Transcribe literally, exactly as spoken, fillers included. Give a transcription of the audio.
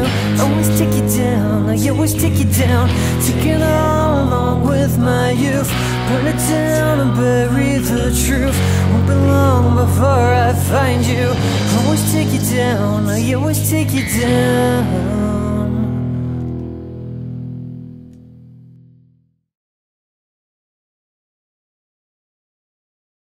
down, always take you down, I always take you down. Take it all along with my youth, burn it down and bury the truth. Won't be long before I find you. Always take you down, I always take you down.